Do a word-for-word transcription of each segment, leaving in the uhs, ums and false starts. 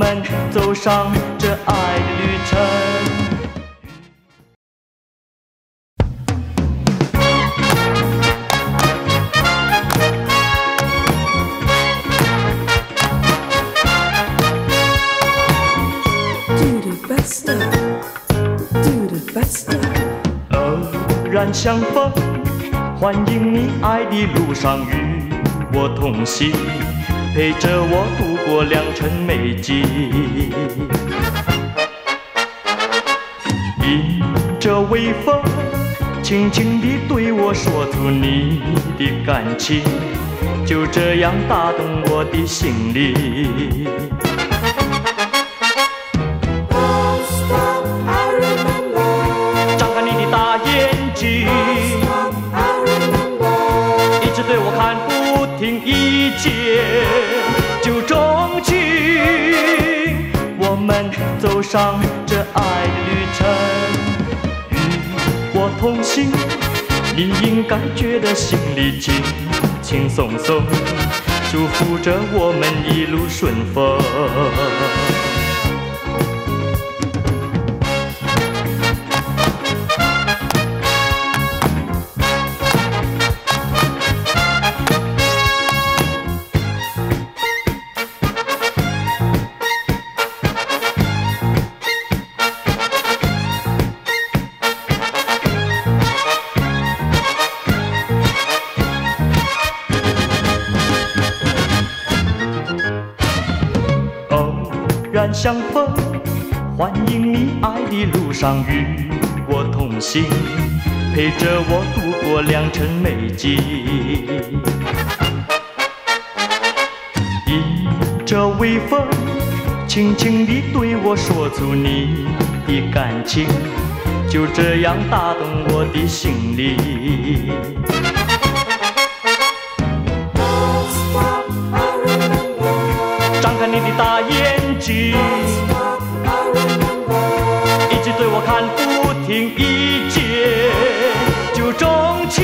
们走上这爱的旅程。偶然相逢，欢迎你爱的路上与我同行，陪着我度过良辰美景。迎着微风，轻轻地对我说出你的感情，就这样打动我的心里。张开你的大眼睛，一直对我看不停，一见就钟情。我们走上这爱的旅程，与我同行，你应该觉得心里轻轻松松，祝福着我们一路顺风。相逢，欢迎你爱的路上与我同行，陪着我度过良辰美景。迎着微风，轻轻地对我说出你的感情，就这样打动我的心里。张开你的大眼睛，一直对我看不停，一见就钟情。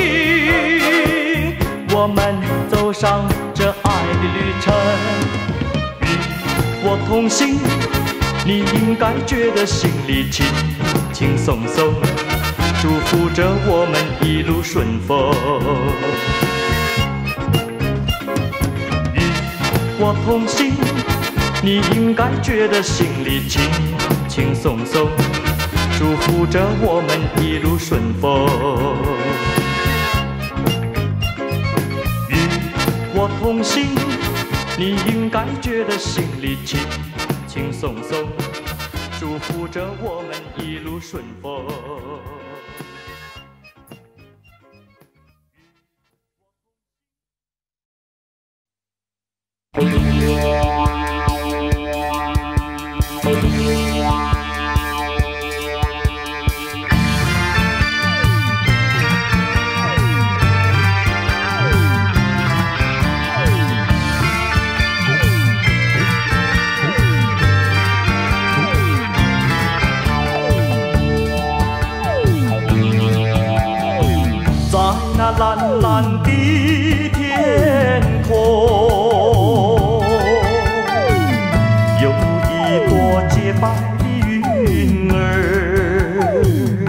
我们走上这爱的旅程，与我同行，你应该觉得心里轻轻松松，祝福着我们一路顺风。我同行，你应该觉得心里轻轻松松，祝福着我们一路顺风。与我同行，你应该觉得心里轻轻松松，祝福着我们一路顺风。在那蓝蓝的天空，有一朵洁白的云儿，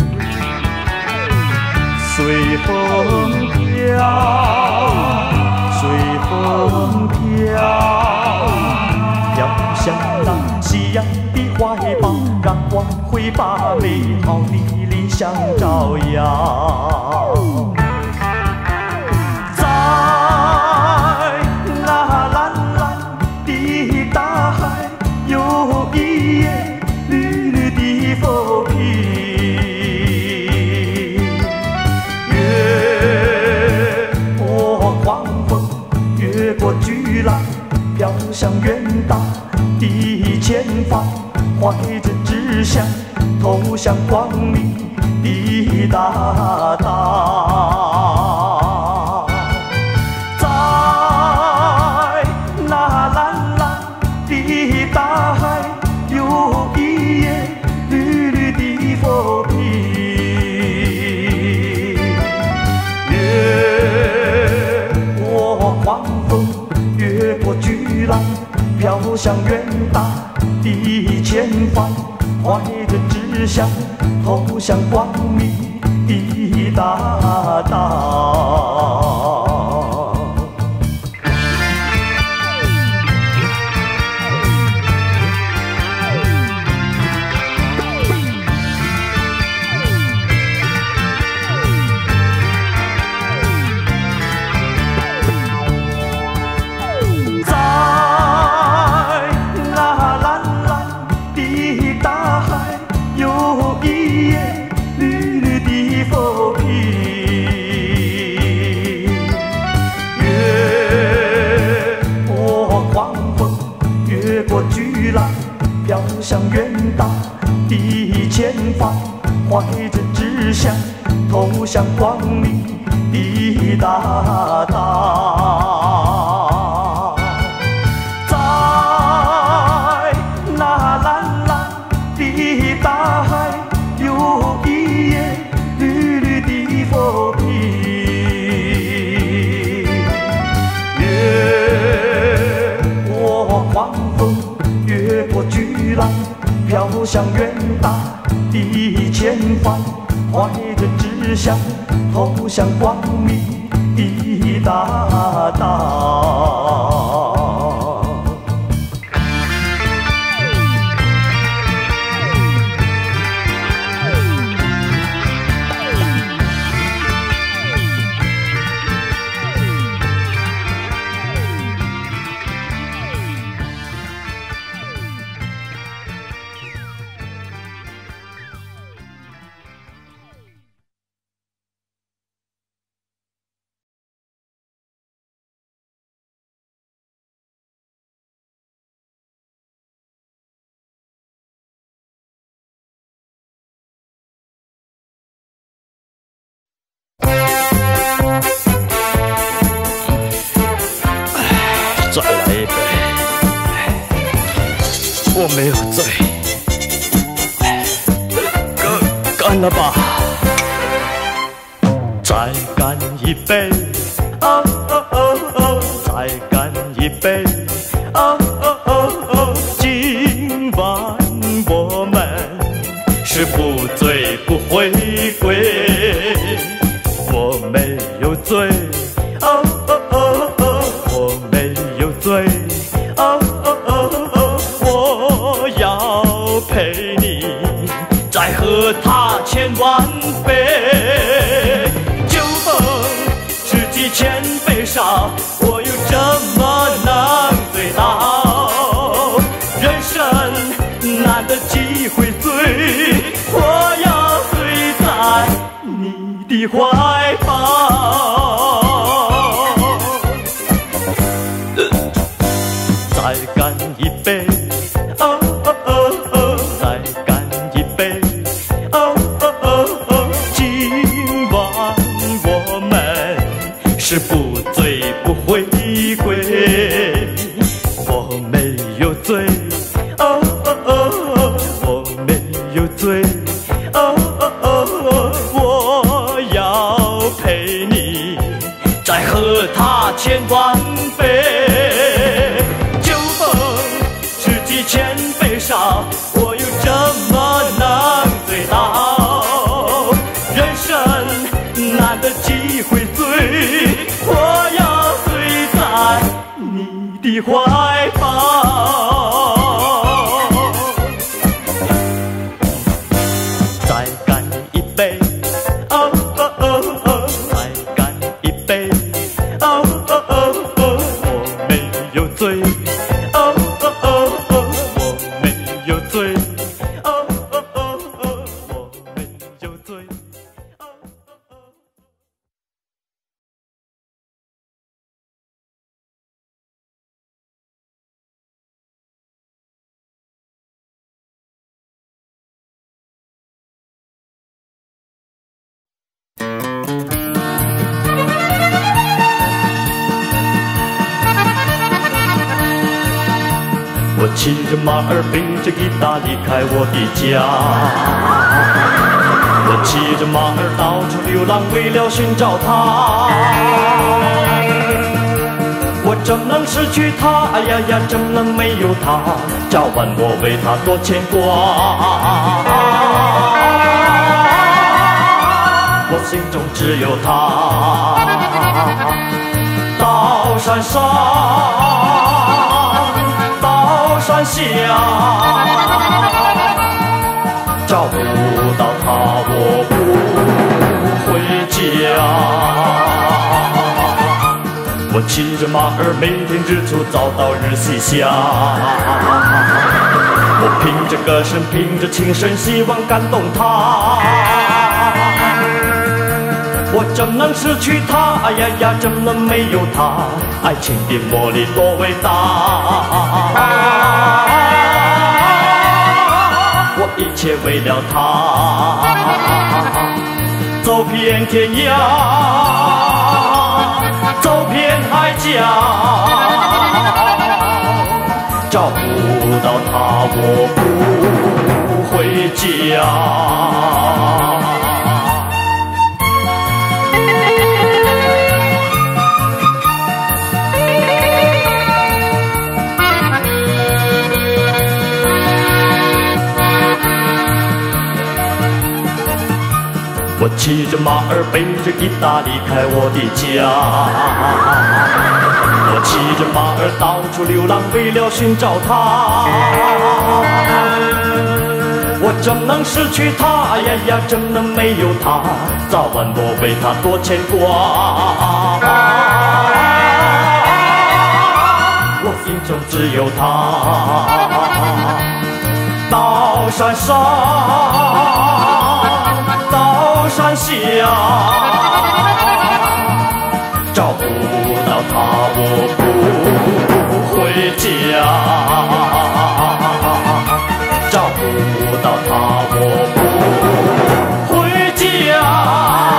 随风飘，随风飘，飘向那夕阳的怀抱，让光辉把美好的理想照耀。飘向远大的前方，怀着志向，投向光明的大道。在那蓝蓝的大海，有一叶绿绿的佛皮。越过狂风，越过巨浪，飘向远大的的前方，怀着志向，投向光明的大道。飘向远大的前方，怀着志向，投向光明的大道。在那蓝蓝的大海，有一叶绿绿的浮萍。越过黄风，越过巨浪，飘向远大的前方，怀着志向，投向光明的大道。再来一杯，我没有醉，干干了吧！再干一杯，哦哦哦哦，再干一杯，哦哦哦哦，今晚我们是不醉不回归，我没有醉，哦哦哦哦，我没有醉，哦哦哦哦，我要陪你再喝它千万杯。酒逢知己千杯少，我又怎么能醉倒？人生难得几回醉，我要醉在你的怀抱。再干一杯，哦哦哦哦，再干一杯，哦哦哦哦，今晚我们是不醉不回归。我没有醉，哦哦哦哦，我没有醉，哦哦哦哦，我要陪你再喝它千万杯。千杯少，我又怎么能醉倒？人生难得几回醉，我要醉在你的怀抱。再干一杯，哦哦哦哦，再干一杯，哦哦哦哦，我没有醉。我骑着马儿，背着吉他离开我的家。我骑着马儿到处流浪，为了寻找她。 我怎能失去他？哎呀呀，怎能没有他？早晚我为他多牵挂。我心中只有他。到山上，到山下，找不到他，我不回家。我骑着马儿，每天日出早到日西下。我凭着歌声，凭着情深，希望感动他。我怎能失去他？哎呀呀，怎能没有他？爱情的魔力多伟大！我一切为了他，走遍天涯，走遍海角，找不到他，我不回家。我骑着马儿，背着吉他离开我的家。我骑着马儿到处流浪，为了寻找他。我怎能失去他？哎呀呀，怎能没有他？早晚我为他多牵挂。我心中只有他。到山上，到山下，找不到他，我不回家。找不到他，我不回家。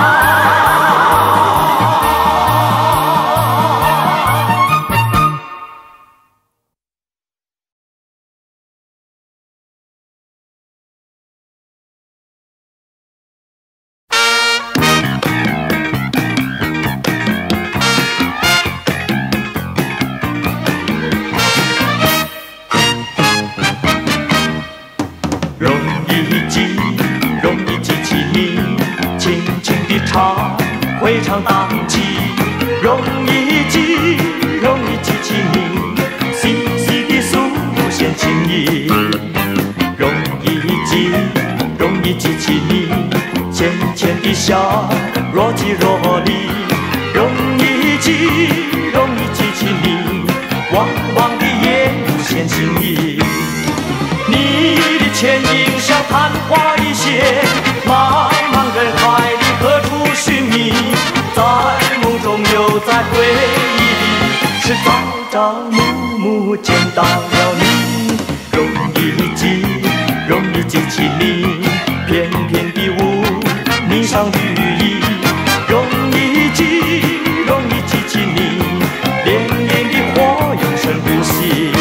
回肠荡气，容易记，容易记起你细细的素线情意，容易记，容易记起你浅浅的笑，若即若离，容易记，容易记起你汪汪的眼无限心意。你的倩影像昙花一现，茫茫人海里何处寻觅？在梦中又在回忆里，是朝朝暮暮见到了你。容易记，容易记起你翩翩的舞，霓裳羽衣。容易记，容易记起你恋恋的火，永生不息。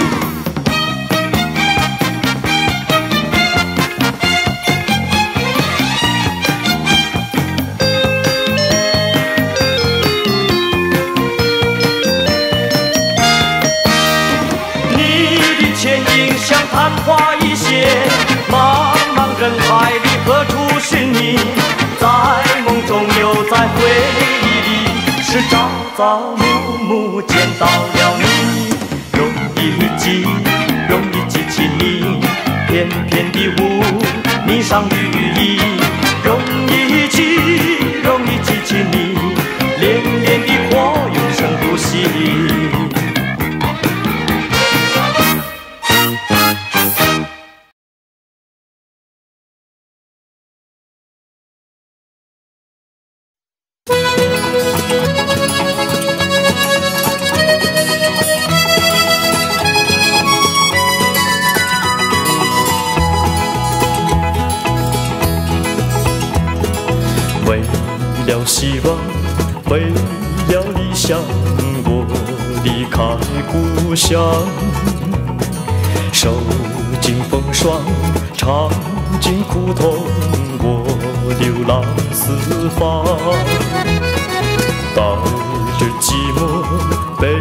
像昙花一现，茫茫人海里何处寻你？在梦中又在回忆里，是朝朝暮暮见到了你。容易记，容易记起你翩翩的舞，霓裳羽衣。容易记，容易记起你恋恋的火，永生不息。为了希望，为了理想，我离开故乡，受尽风霜，尝尽苦痛，我流浪四方，带着寂寞，背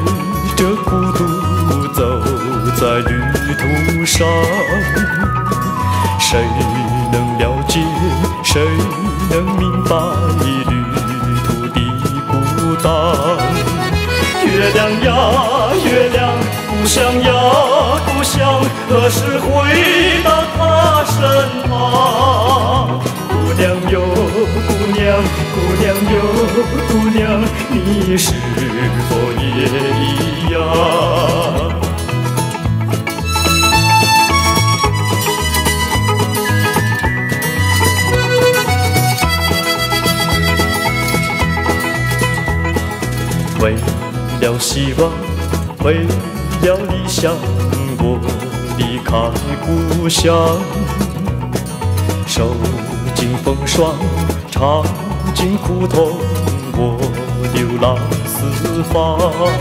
途上，谁能了解，谁能明白旅途的孤单？月亮呀月亮，故乡呀故乡，何时回到他身旁？姑娘哟姑娘，姑娘哟姑娘，你是否也一样？为了希望，为了理想，我离开故乡，受尽风霜，尝尽苦痛，我流浪四方，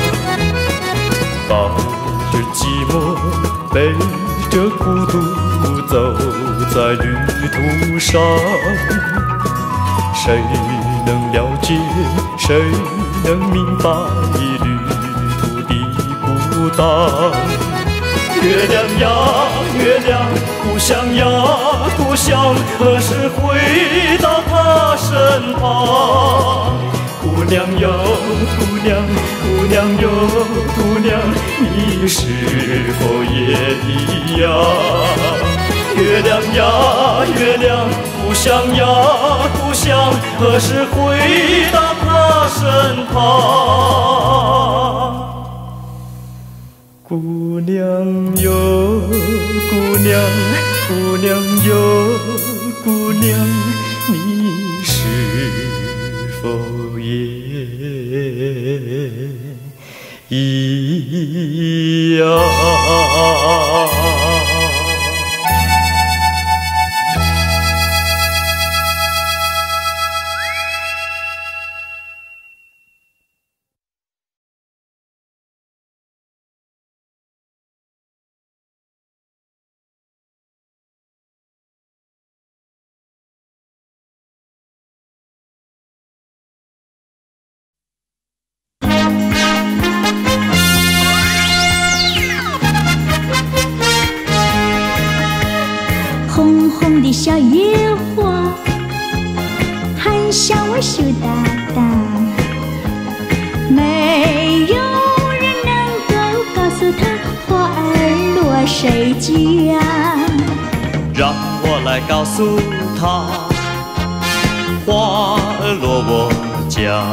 抱着寂寞，背着孤独，走在旅途上。谁能了解，谁能明白旅途的孤单？月亮呀月亮，故乡呀故乡，何时回到他身旁？姑娘哟姑娘，姑娘哟姑娘，你是否也一样？月亮呀月亮，故乡呀故乡，何时回到他身旁？姑娘哟姑娘，姑娘哟姑娘，你是否也一样？ 红红的小野花，含笑我羞答答，没有人能够告诉他花儿落谁家。 让我来告诉他，花儿落我家。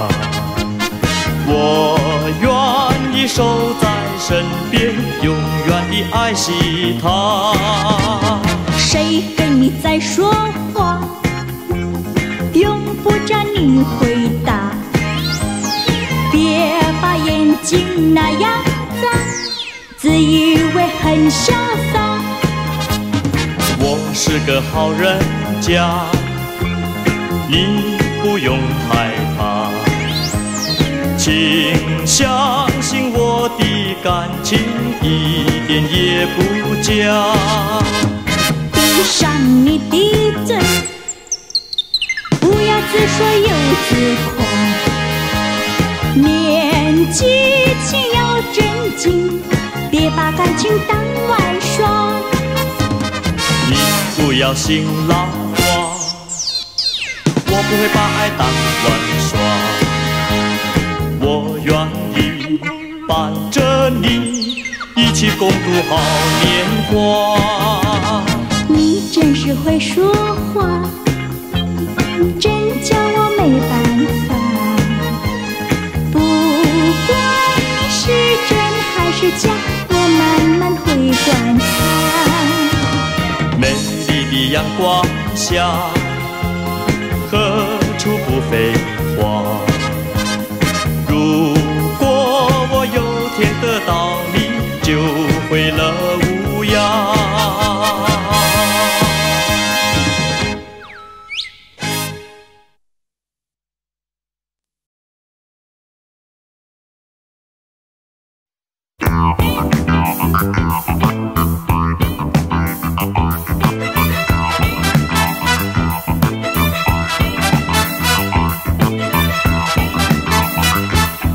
我愿意守在身边，永远地爱惜她。 谁跟你在说话？用不着你回答。别把眼睛那样眨，自以为很潇洒。 我是个好人家，你不用害怕，请相信我的感情一点也不假。 闭上你的嘴，不要自说又自夸。年纪轻要正经，别把感情当玩耍。 你不要信老话，我不会把爱当玩耍。我愿意伴着你一起共度好年华。 你真是会说话，真叫我没办法。不管你是真还是假，我慢慢会观察。 美丽的阳光下，何处不飞花？如果我有天得到你，就会了无恙。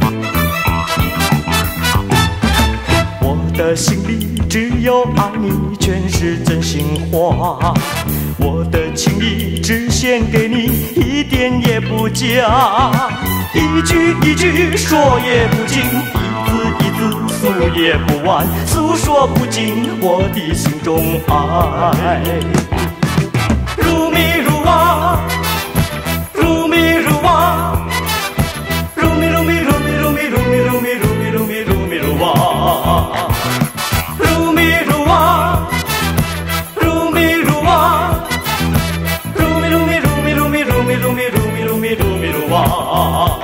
我的心里只有爱你， 全是真心话。我的情意只献给你，一点也不假。一句一句说也不尽，一字一字诉也不完，诉说不尽我的心中爱。如迷如惘，如迷如惘，如迷如迷如迷如迷如迷如迷如迷如迷如迷如惘，如迷如惘，如迷如惘，如迷如迷如迷如迷如迷如迷如迷如迷如迷如惘。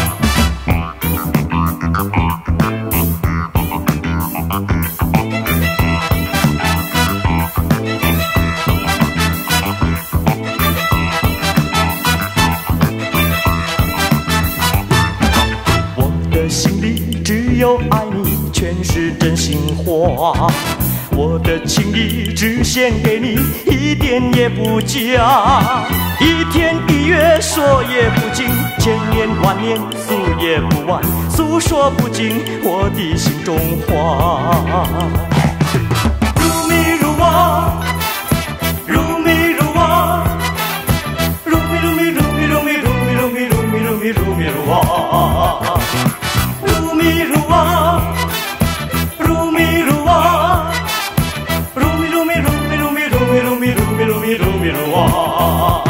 有爱你全是真心话，我的情意只献给你，一点也不假。一天一月说也不尽，千年万年诉也不完，诉说不尽我的心中话。如迷如惘，如迷如惘，如迷如迷如迷如迷如迷如迷如迷如迷如迷如惘。如迷如惘，如迷如惘，如迷如迷如迷如迷如迷如迷如迷如迷如迷如惘。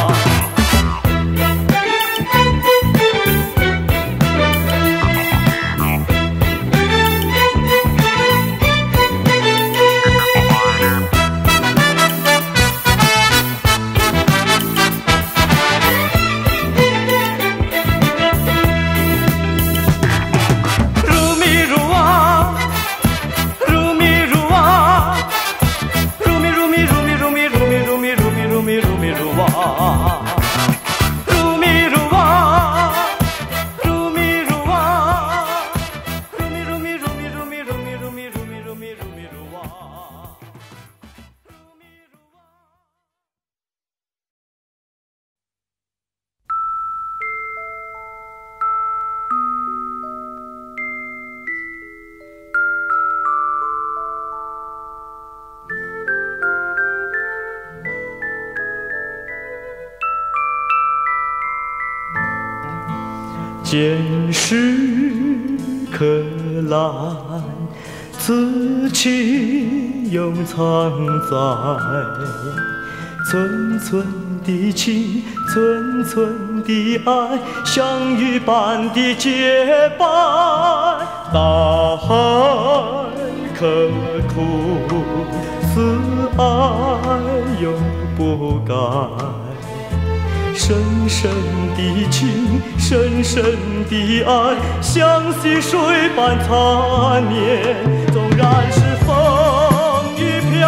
见识可览，此情永藏在寸寸的情，寸寸的爱，像玉般的洁白。大海刻苦，此爱永不改。深深的情，深深的爱，像溪水般缠绵。纵然是风雨飘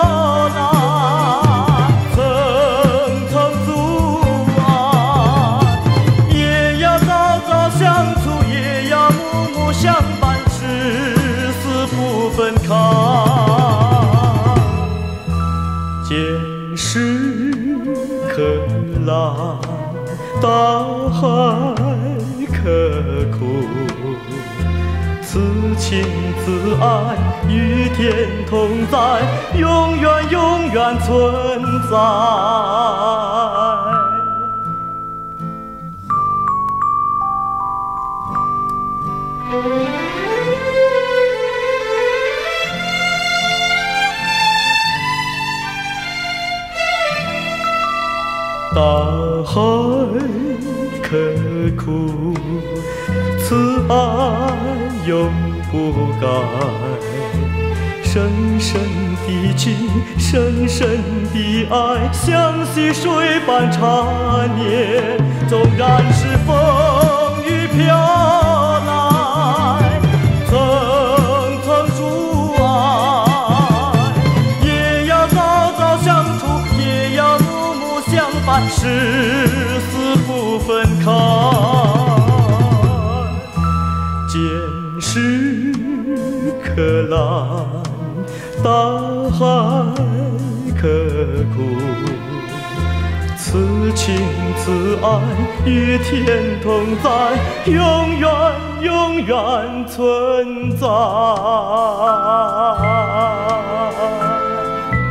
来，层层阻碍，也要朝朝相处，也要暮暮相伴，誓死不分开。见识可览，大海刻苦，此情此爱与天同在，永远永远存在。大海刻苦，此爱永不改。深深的情，深深的爱，像溪水般缠绵。纵然是风雨飘来，层层阻碍，也要朝朝相处，也要暮暮相伴，誓死不分开。见识可览，大海刻苦，此情此爱与天同在，永远永远存在。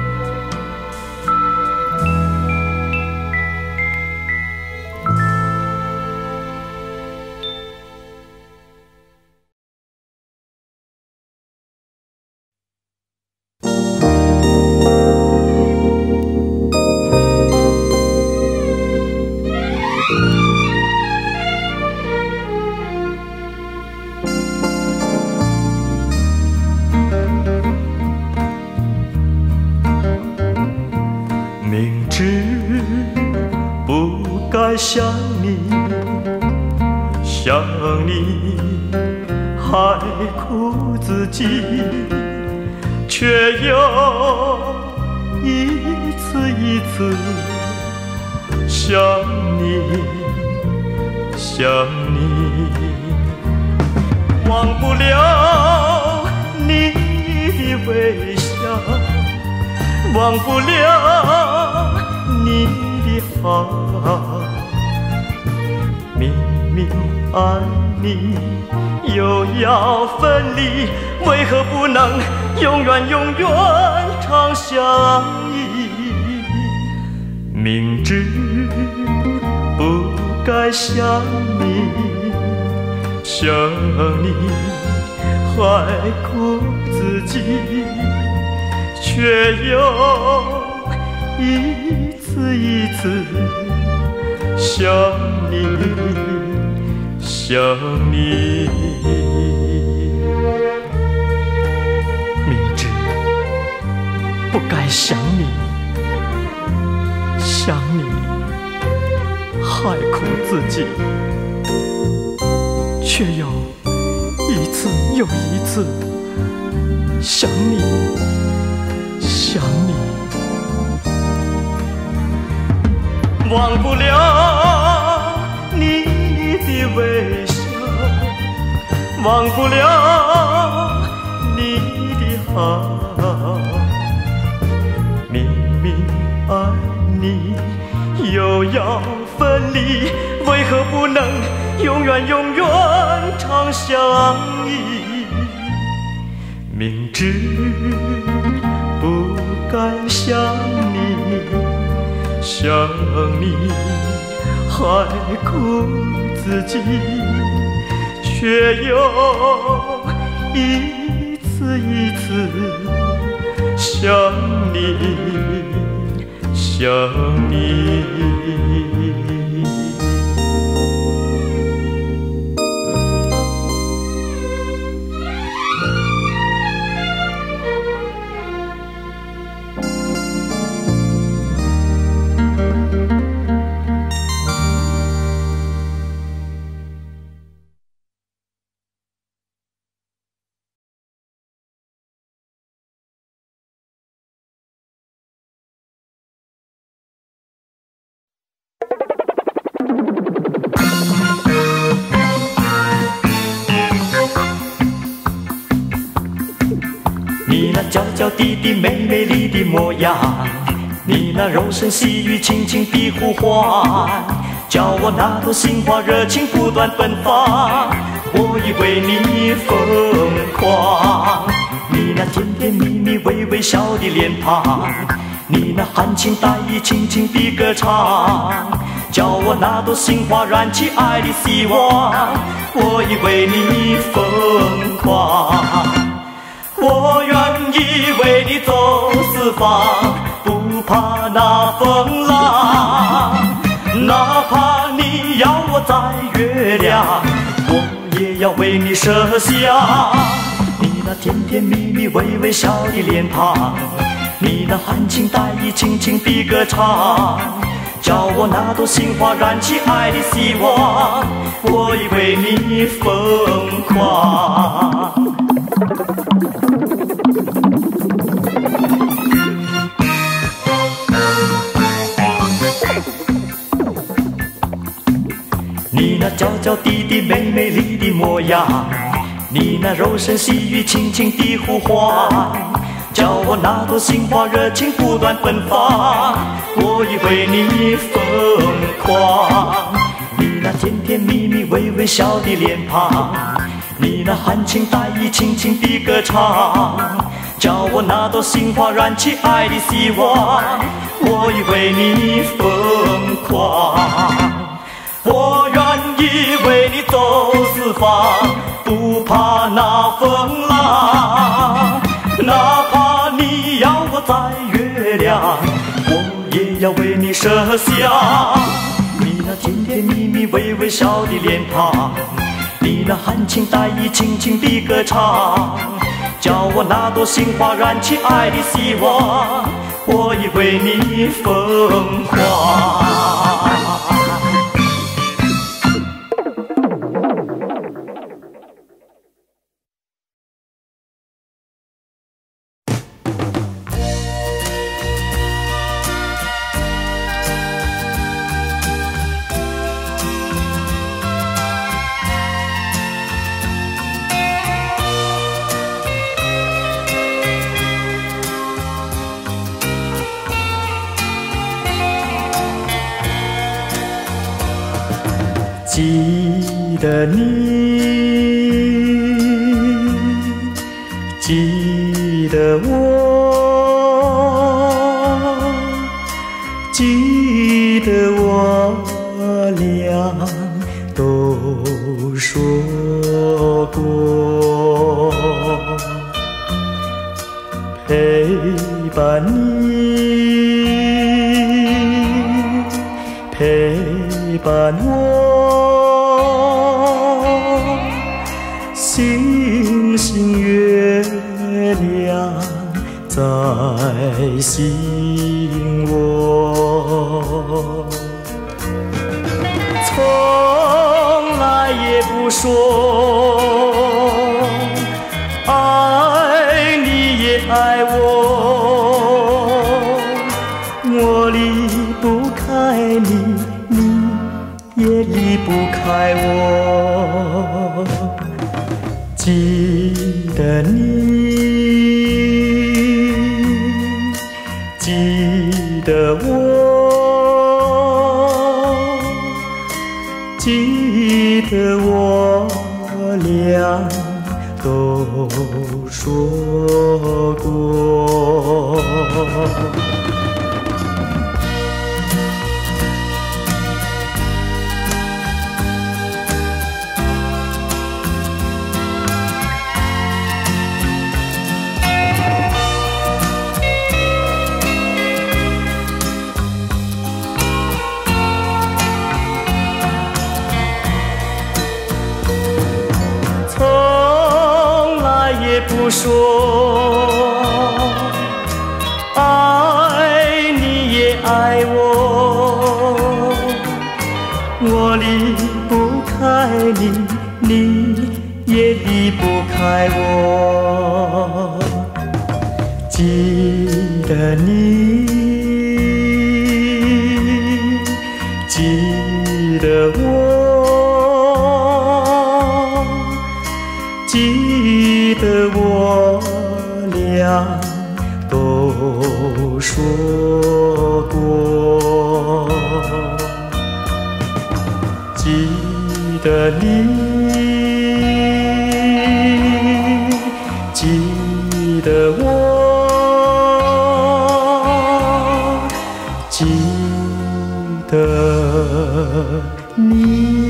知不该想你，想你还苦自己，却又一次一次想你，想你，忘不了你的微笑，忘不了你的好，明明爱你又要分离，为何不能永远永远常相依？明知不该想你，想你还苦自己，却又一次一次想你，想你。明知不该想你，想你害苦自己，却又一次又一次想你，想你。忘不了你的微笑，忘不了你的好，明明爱你又要分离，为何不能永远永远常相依？明知不该想你，想你还苦自己，却又一次一次想你，想你。你那娇娇滴滴美美丽的模样，你那柔声细语轻轻的呼唤，叫我那朵心花热情不断奔放，我已为你疯狂。你那甜甜蜜蜜微微笑的脸庞，你那含情带意轻轻的歌唱，叫我那朵心花燃起爱的希望，我已为你疯狂。我愿意为你走四方，不怕那风浪，哪怕你要我摘月亮，我也要为你设想。你那甜甜蜜蜜微微笑的脸庞，你那含情带意轻轻的歌唱，叫我那朵心花燃起爱的希望，我已为你疯狂。你那娇娇滴滴美美丽的模样，你那柔声细语轻轻的呼唤，叫我那朵心花热情不断奔放，我已为你疯狂。你那甜甜蜜蜜微微笑的脸庞，你那含情带意轻轻的歌唱，叫我那朵心花燃起爱的希望，我已为你疯狂。我愿意为你走四方，不怕那风浪，哪怕你要我摘月亮，我也要为你设想。你那甜甜蜜蜜微微笑的脸庞，你那含情带意轻轻的歌唱，叫我那朵心花燃起爱的希望，我已为你疯狂。记得你，记得我，记得我俩都说过，陪伴你，陪伴我。星星月亮在心窝，从来也不说爱你也爱我，我离不开你，你也离不开我。记得你，记得我，记得我俩都说过。不说爱你也爱我，我离不开你，你也离不开我。记得你，记得我，记得我俩都说过，记得你，记得我，记得你。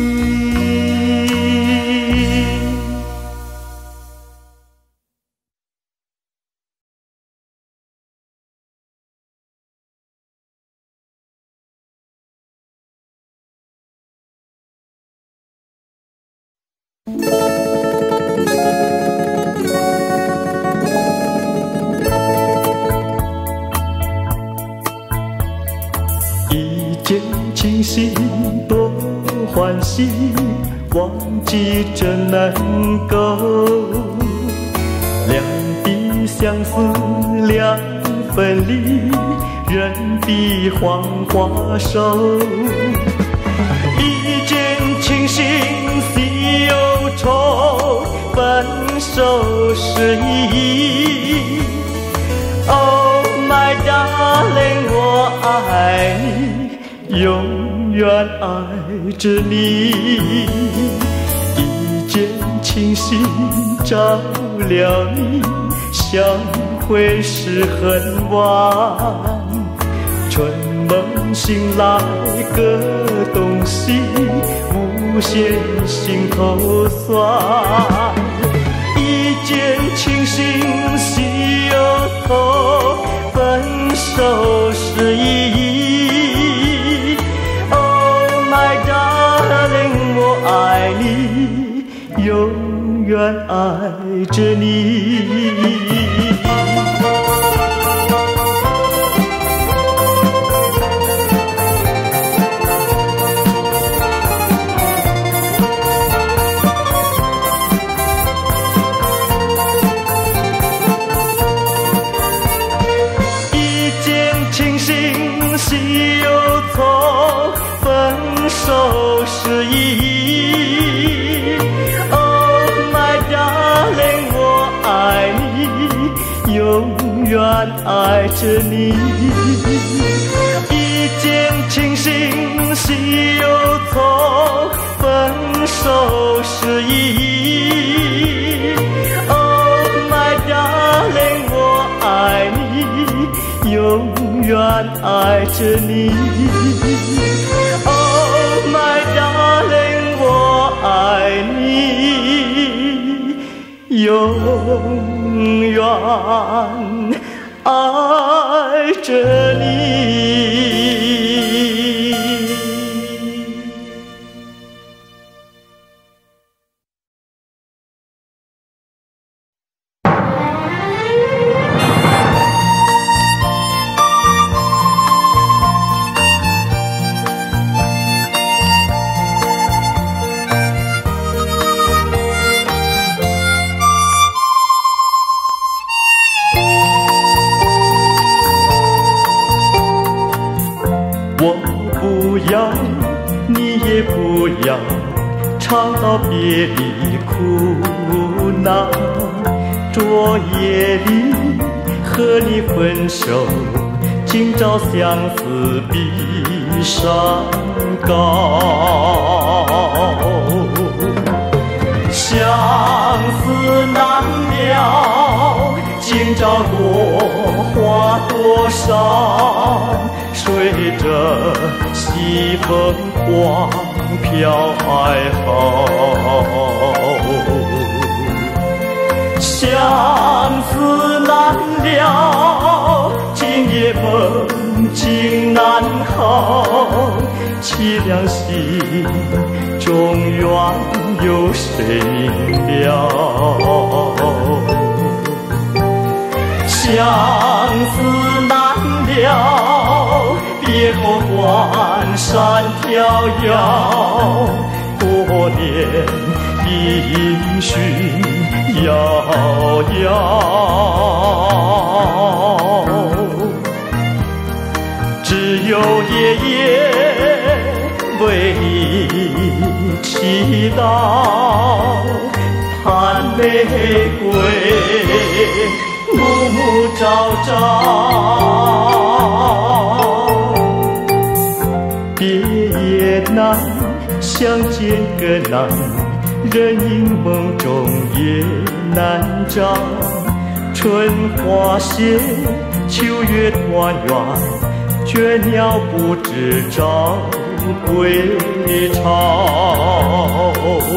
一见倾心多欢喜，忘记真难够。两地相思两分离，人比黄花瘦。一见倾心喜忧愁，分手是意义。Oh my darling， 我爱你，永远爱着你。一见倾心着了你，相会时很晚。春梦醒来个东西，无限心头酸。一见倾心喜忧愁，分手是意义。Oh my darling， 我爱你，永远爱着你。 喜忧愁，分手是意义。Oh my darling， 我爱你，永远爱着你。一见倾心，喜忧愁，分手是意义。Oh my darling， 我爱你，永远爱着你。Oh my darling， 我爱你，永远爱着你。唱到别离苦恼，昨夜里和你分手，今朝相思比山高。相思难了，今朝落花多少，随着西风光飘爱后。相思难了，今夜梦境难好，凄凉心中原有谁明了？相思难了，别后关山迢遥，多年音讯遥遥。只有夜夜为你祈祷，盼玫瑰暮暮朝朝。别也难，相见更难，人影梦中也难找。春花谢，秋月团圆，倦鸟不知朝归巢。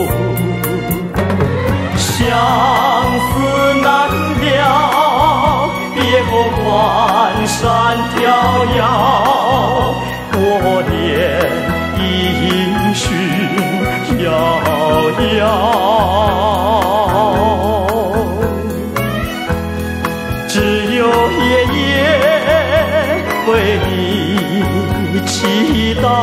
相思难了，别后关山迢遥，多年音讯遥遥。只有夜夜为你祈祷，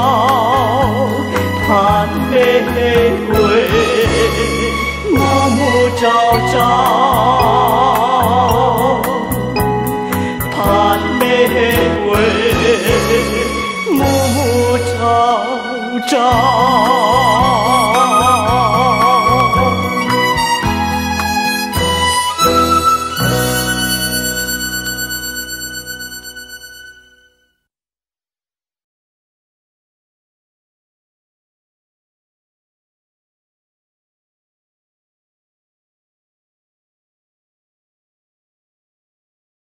盼玫瑰暮暮朝朝，盼玫瑰暮暮朝朝。